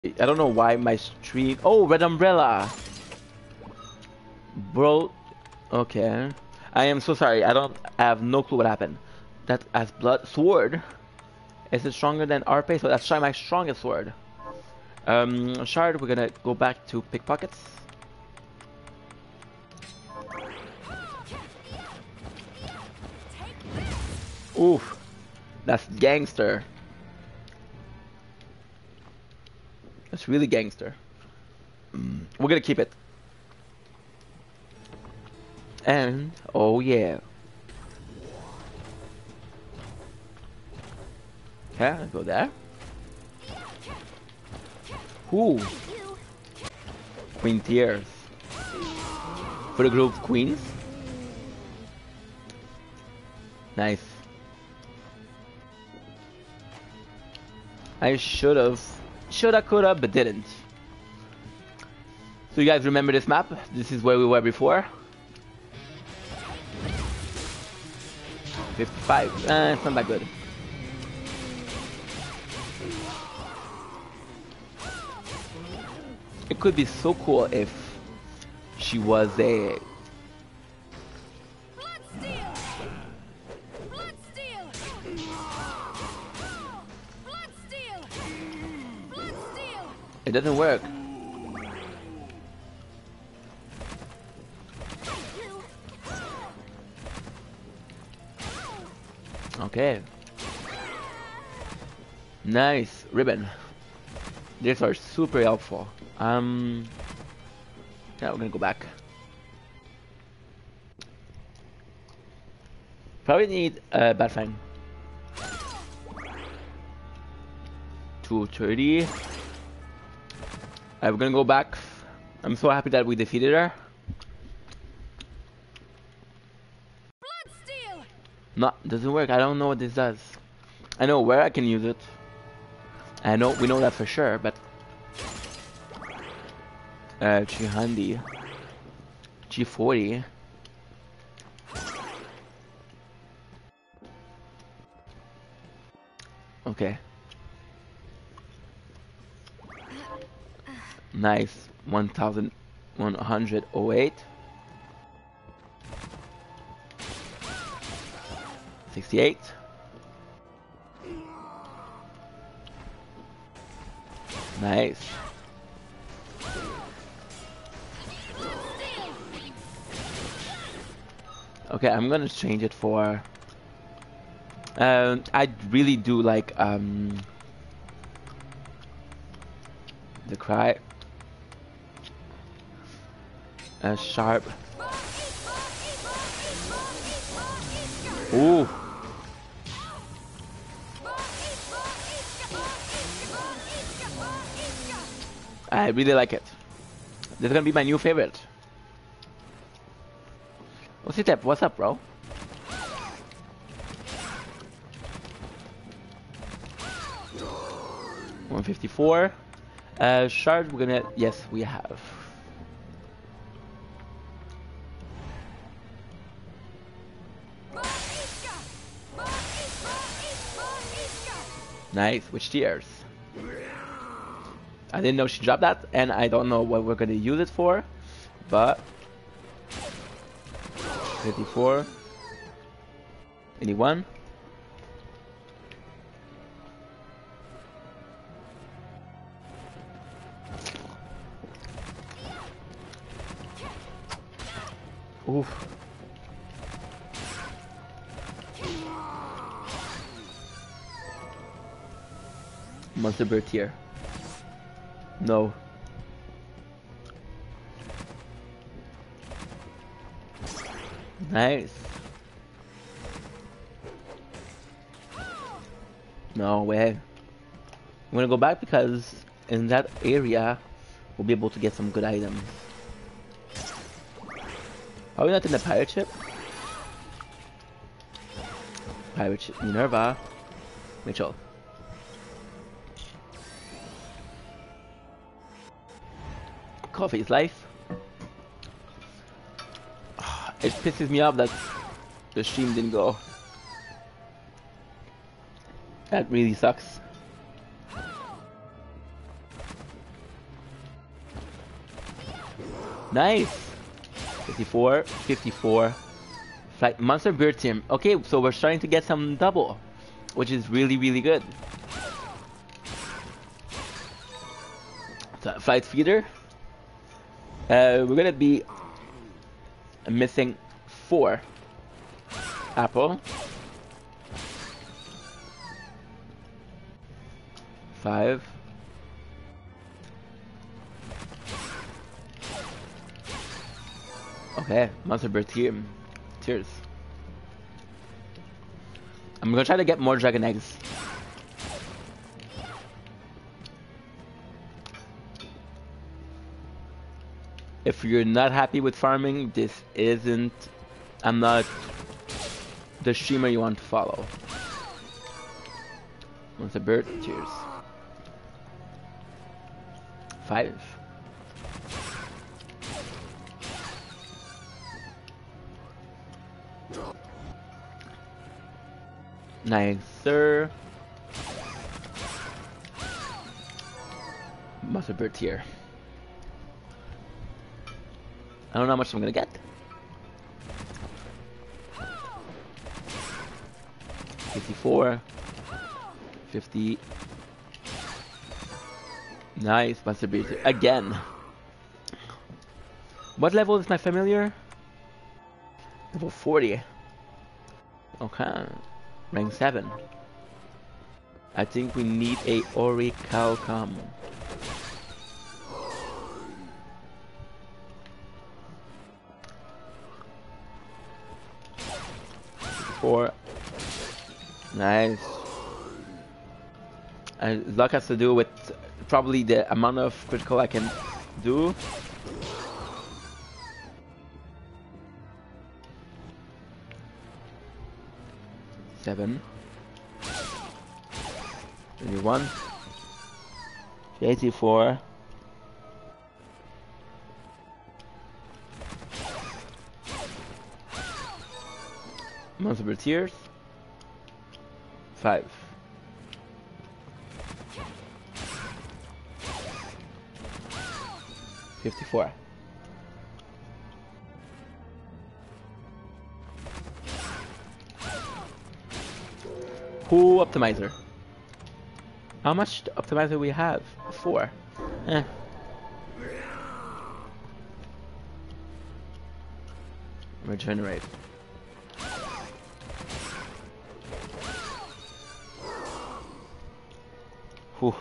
I don't know why my stream. Oh, red umbrella, bro. Okay, I am so sorry. I have no clue what happened. That as blood sword. Is it stronger than RP? So that's my strongest sword. Shard. We're gonna go back to pickpockets. Oof, that's gangster. That's really gangster. We're gonna keep it. And oh yeah. Okay, let's go there. Ooh. Queen Tears. For the group of queens. Nice. I shoulda, coulda, but didn't. So you guys remember this map? This is where we were before. 55. It's not that good. It could be so cool if she was a... It doesn't work. Okay. Nice. Ribbon. These are super helpful. Yeah, we're gonna go back. Probably need a Batfang. 230. We're gonna go back. I'm so happy that we defeated her. No, doesn't work. I don't know what this does. I know where I can use it. I know we know that for sure, but Chihandi, G40. Okay. Nice. 1108. 68. Nice. Okay, I'm gonna change it for... I really do like the cry. Sharp. Ooh. I really like it. This is gonna be my new favorite. Ositep, what's up, bro? $154. Shard, we're gonna... Yes, we have. Nice, which tears. I didn't know she dropped that, and I don't know what we're gonna use it for, but 54, 81. Oof. Monster Bird tier. No. Nice. No way. I'm gonna go back because in that area we'll be able to get some good items. Are we not in the pirate ship? Pirate ship Minerva. Mitchell. Coffee's life. It pisses me off that the stream didn't go. That really sucks. Nice. 54, 54. Flight Monster Bird Team. Okay, so we're starting to get some double, which is really, really good. So, Flight Feeder. We're gonna be missing 4. Apple. 5. Okay, Monster Bird Team. Tears. I'm gonna try to get more dragon eggs. If you're not happy with farming, this isn't... I'm not the streamer you want to follow. Monster Bird, cheers. 5. Nice, sir. Monster Bird tier. I don't know how much I'm gonna get. 54. 50. Nice, Monster Bird tier. Again. What level is my familiar? Level 40. Okay. Rank 7. I think we need a Orichalcum. Four. Nice. And luck has to do with probably the amount of critical I can do. Seven. 21. 84. Monster Bird Tears. 5. 54. Who optimizer? How much optimizer we have? 4. Regenerate. Whew.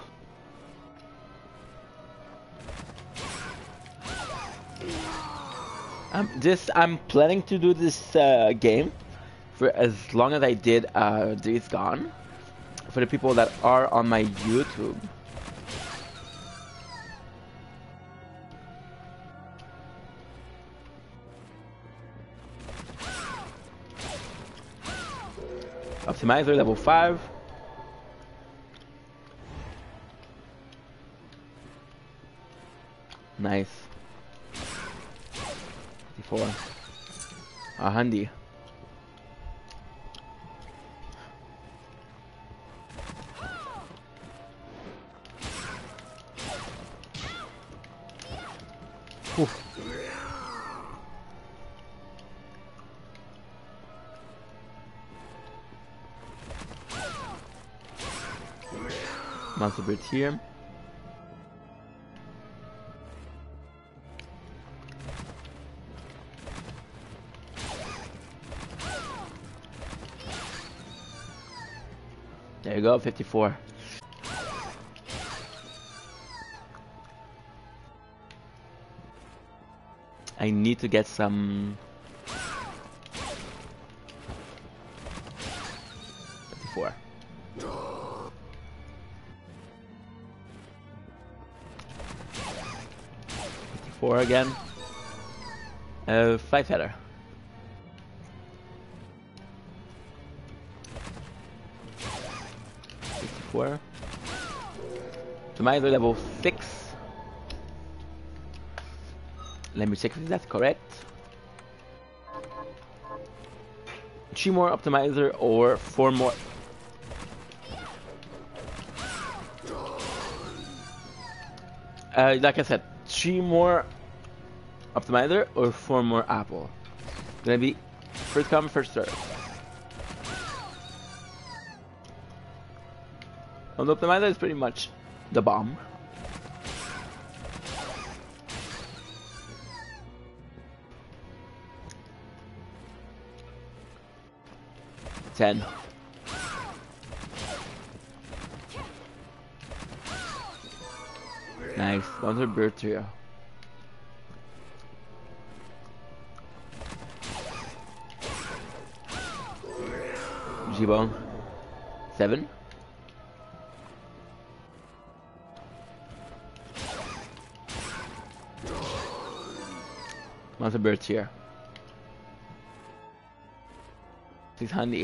I'm planning to do this game for as long as I did Days Gone, for the people that are on my YouTube. Optimizer level 5. Nice. 54. A handy. Whew. Monster Bird here. There you go, 54. I need to get some 54. 54 again. 5 header. 54. Tomato level 6. Let me check if that's correct. 3 more optimizer or 4 more. Like I said, 3 more Optimizer or 4 more apple? Gonna be first come, first serve. Well, the optimizer is pretty much the bomb. Ten. Nice. Another bird trio. G-Bone. 7. Monster birds here. 600.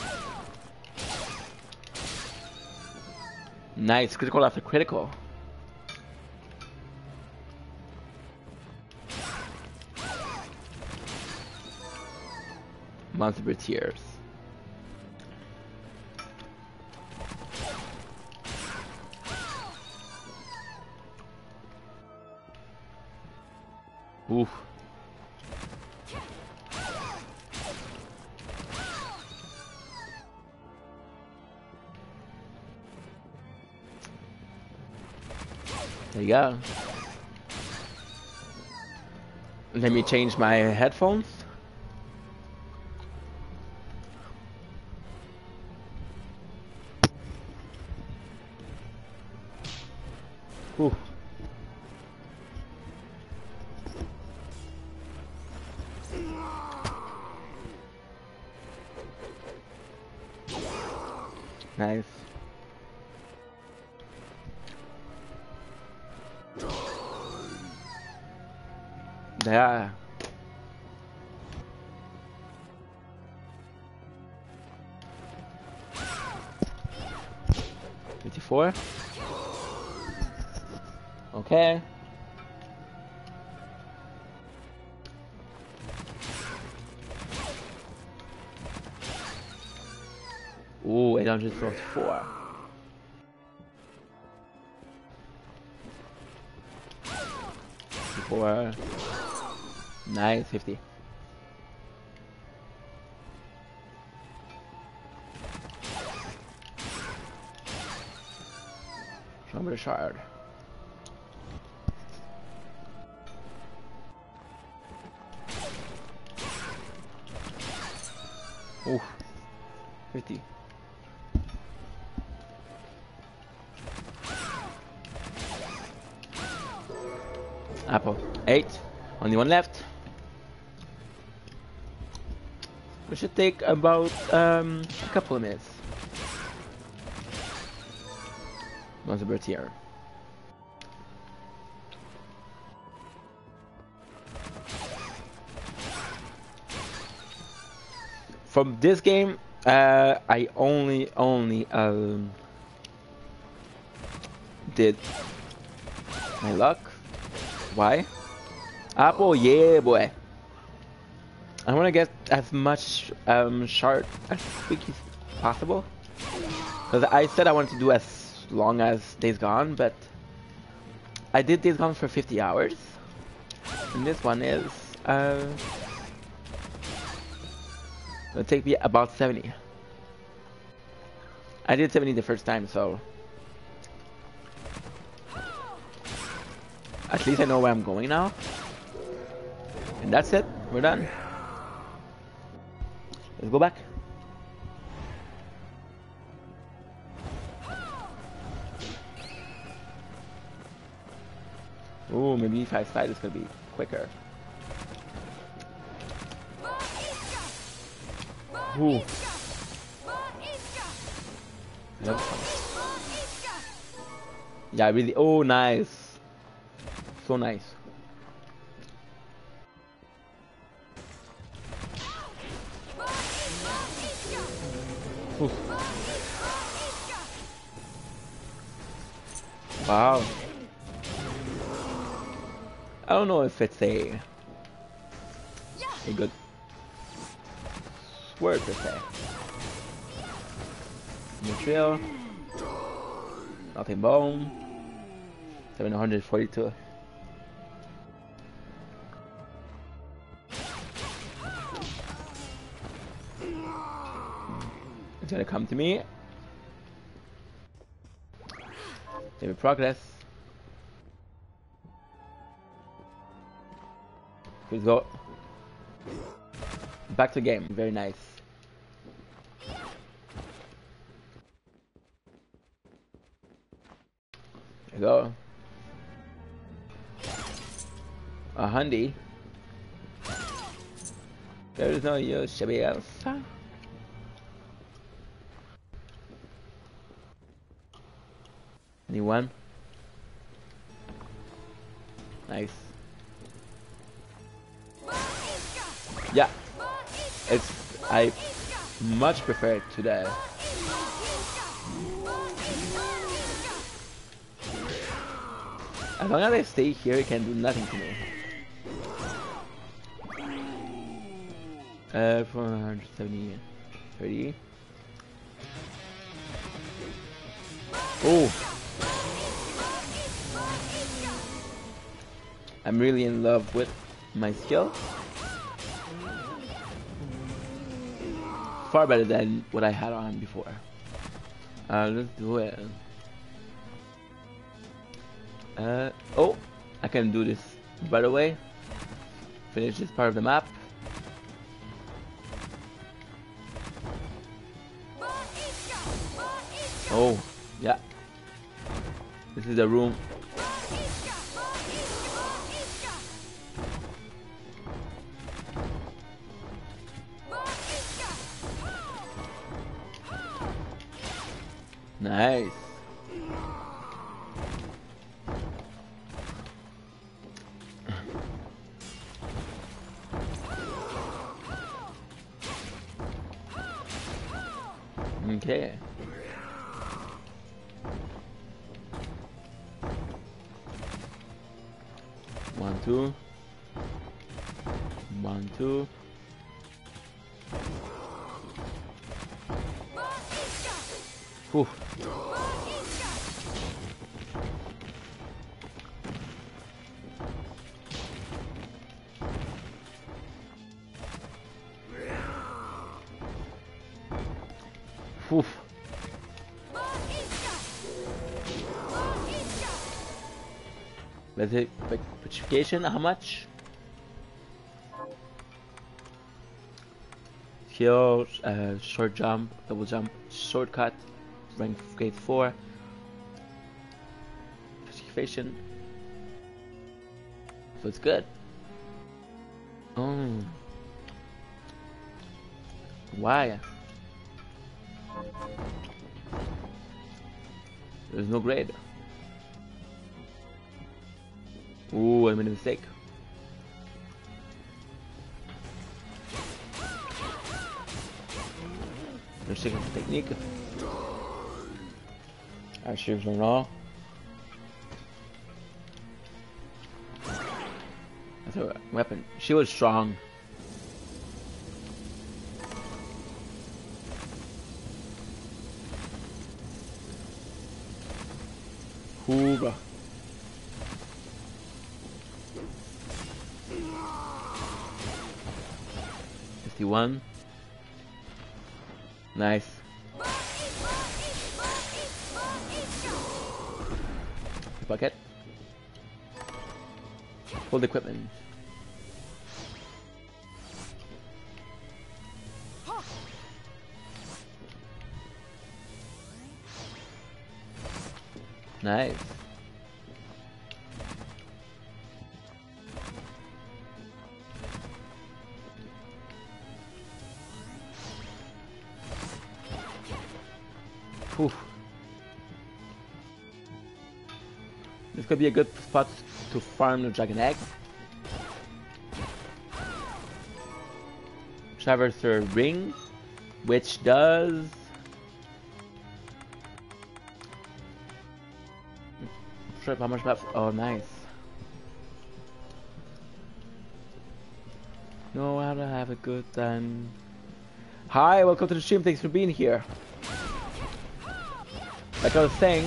Nice, critical after critical. Monster bird tears. Oof. There you go. Let me change my headphones. Ooh. Nice. Yeah. $54. Okay. Ooh, 844. Nice, 50. Number shard. Ooh, 50. Apple. 8. Only one left. We should take about a couple of minutes. Once a bird here. From this game, I only did my luck. Why? Apple, yeah, boy. I want to get as much shard as quick as possible. Because I said I wanted to do as long as Days Gone, but I did Days Gone for 50 hours. And this one is it'll take me about 70. I did 70 the first time, so at least I know where I'm going now. And that's it. We're done. Let's go back. Ooh, maybe if I slide, it's gonna be quicker. Ooh. Yeah, really. Oh, nice. So nice. Ooh. Wow. I don't know if it's a good word to say. Montreal. Nothing bone. 742. He's gonna come to me. Maybe progress. Let's go. Back to game. Very nice. There you go. A hundy. There is no use to be else. Anyone? Nice. Yeah. I much prefer it to the as long as I stay here, it can do nothing to me. 470 30. Oh, I'm really in love with my skill. Far better than what I had on before. Let's do it. Oh, I can do this right away. Finish this part of the map. Oh, yeah. This is the room. Nice. Okay. One, two. 1, 2. Whew. Whew. Let's hit petrification. How much? Heal, short jump, double jump, shortcut, rank grade 4. Petrification. So it's good. Oh. Why? There's no grade. Ooh, I made a mistake. There's a technique. I should learn all. That's a weapon. She was strong. Hoorah. One. Nice. Bucket. Hold equipment. Nice. Oof. This could be a good spot to farm the dragon egg. Traverse a ring, which does how much map? Oh, nice. Know how to have a good time. Hi, welcome to the stream. Thanks for being here. Like I was saying,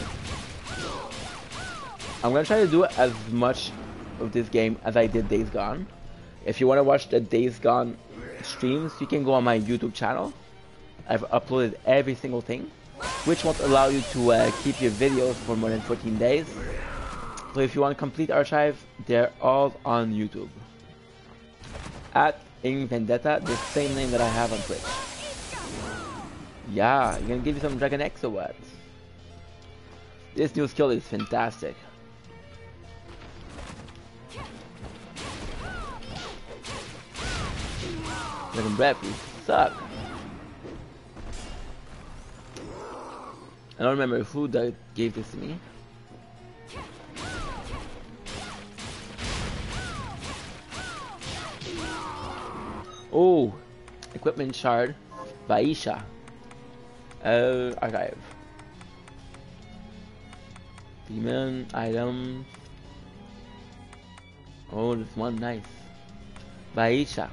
I'm gonna try to do as much of this game as I did Days Gone. If you want to watch the Days Gone streams, you can go on my YouTube channel. I've uploaded every single thing, which won't allow you to keep your videos for more than 14 days. So if you want a complete archive, they're all on YouTube. At Ing Vendetta, the same name that I have on Twitch. Yeah, you're gonna give you some Dragon X or what? This new skill is fantastic. Dragon Breath, you suck. I don't remember who that gave this to me. Oh, equipment shard, Vaisha. Archive. Demon item. Oh, this one nice. Vaisha.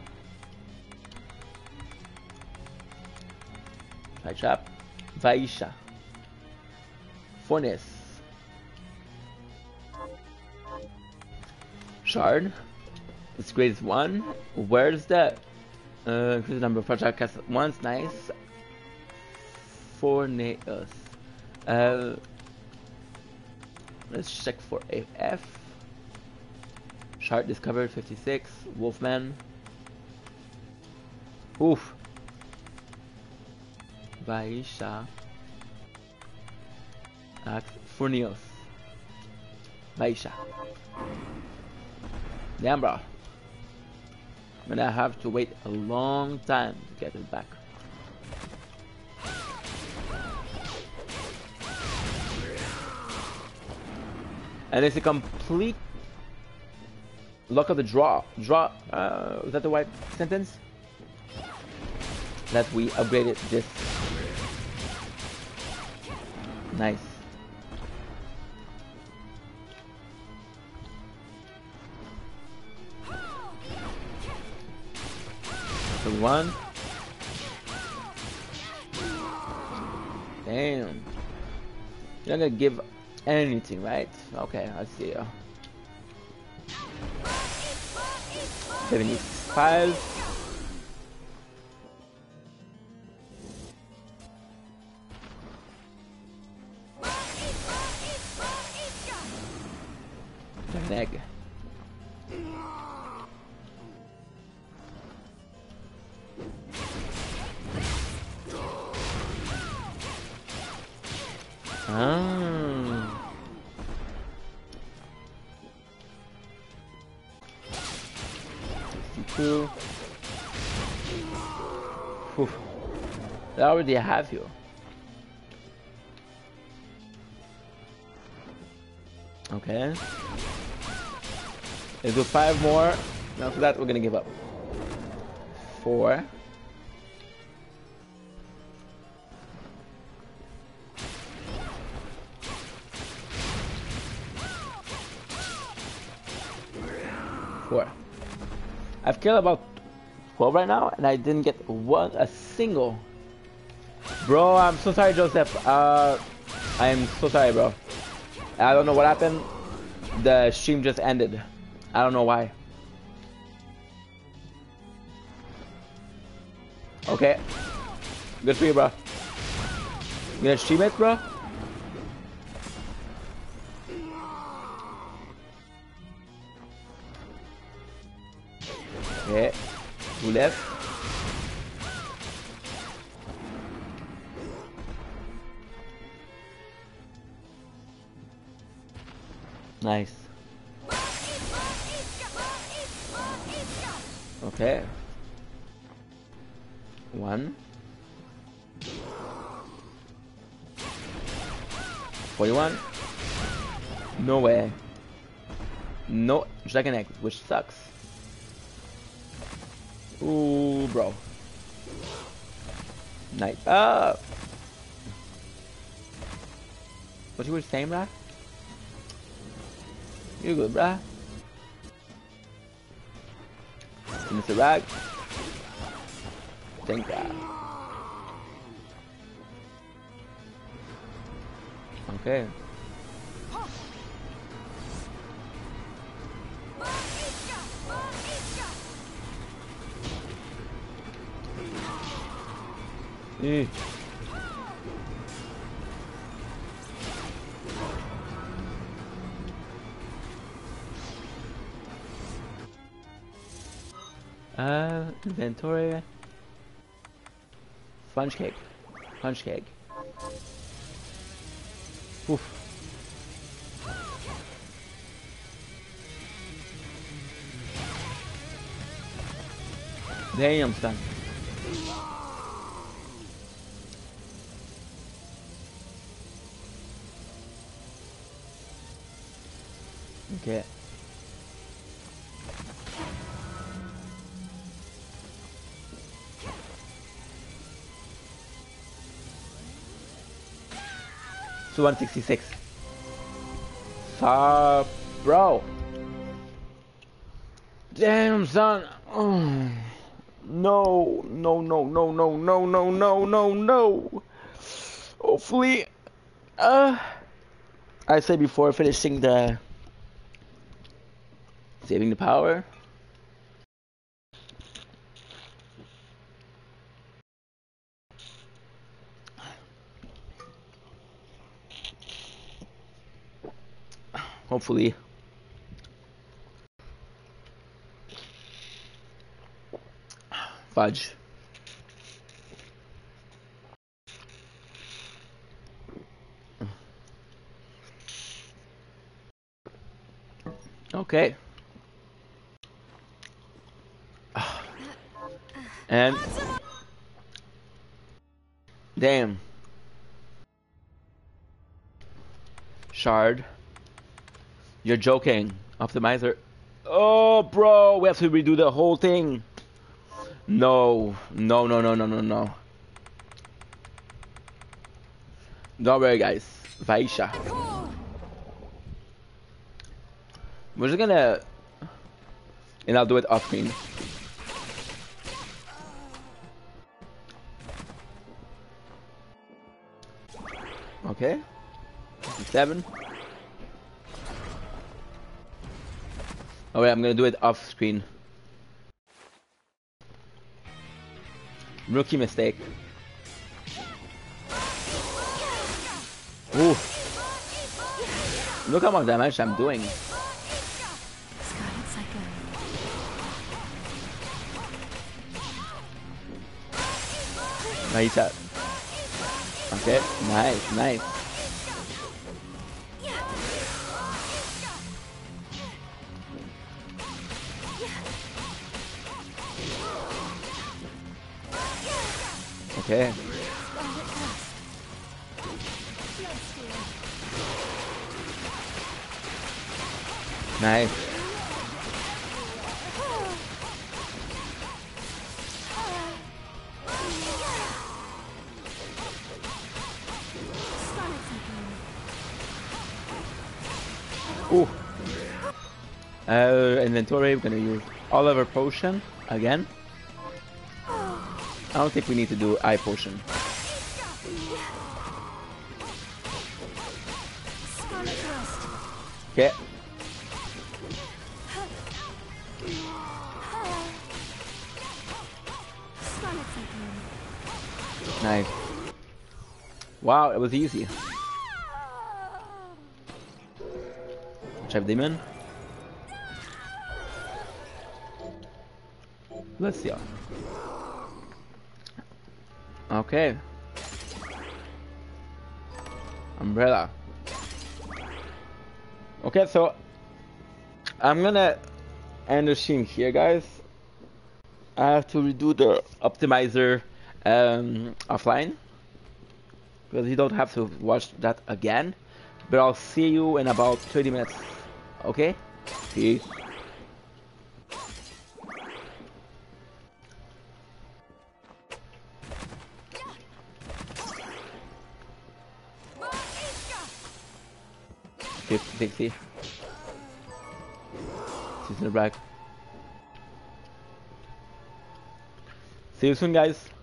Trap. Vaisha. Furnace. Shard. It's greatest one. Where's that? Increase the number of project cast at once. Nice. Furnace. Let's check for AF. Shard discovered 56. Wolfman. Oof. Vaisha. Furnios. Vaisha. Damn, bro. I'm gonna have to wait a long time to get it back. And it's a complete luck of the draw. Is that the right sentence? That we upgraded this. Nice. So one. Damn. You're not gonna give anything, right? Okay, I see. 75. Egg. Ah. 62. Whew. I already have you. Okay. Let's do 5 more. And after that, we're gonna give up. 4. I've killed about 12 right now, and I didn't get a single. Bro, I'm so sorry, Joseph. I am so sorry, bro. I don't know what happened. The stream just ended. I don't know why. Okay. Good for you, bro. You gonna stream it, bro? Okay. 2 left. Nice. Okay. 1. 41. No way. No Dragon Egg, which sucks. Ooh, bro. Nice. What you were saying, bruh? You good, bruh? Mr. Rag. Thank God. Okay. Eh. Inventory. Sponge cake. Sponge cake. Oof. Damn, son. Okay. So 166. Bro. Damn, son. Oh. No, no, no, no, no, no, no, no, no, no. Hopefully, I said before finishing the saving the power. Hopefully. Fudge. Okay. And damn. Shard. You're joking. Optimizer. Oh, bro, we have to redo the whole thing. No, no, no, no, no, no, no. Don't worry, guys. Vaisha. We're just gonna... And I'll do it off screen. Okay. 7. Oh wait, I'm gonna do it off screen. Rookie mistake. Ooh. Look how much damage I'm doing. Nice shot. Okay, nice, nice. Okay. Nice. Ooh. Inventory, we're gonna use Oliver Potion again. I don't think we need to do eye potion. Okay. Nice. Wow, it was easy. Chef Demon. Let's see. Okay. Umbrella. Okay, so I'm gonna end the stream here, guys. I have to redo the optimizer offline because you don't have to watch that again. But I'll see you in about 30 minutes. Okay? Peace. See she's in the back. See you soon, guys.